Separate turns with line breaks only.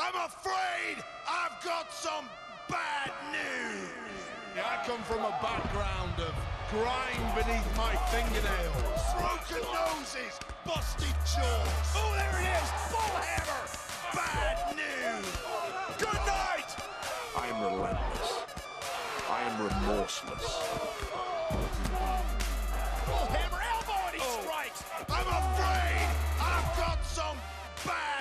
I'm afraid I've got some bad news.
I come from a background of grime beneath my fingernails.
Broken noses, busted jaws.
Oh, there it is! Bull hammer!
Bad news.
Good night!
I am relentless. I am remorseless.
Bull hammer elbow and he strikes!
I'm afraid I've got some bad